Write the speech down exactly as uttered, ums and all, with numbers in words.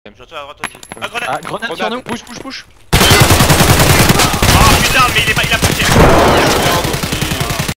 Je retourne à droite aussi. Ah, grenade. Ah, grenade sur Grenade, nous. push, push, push.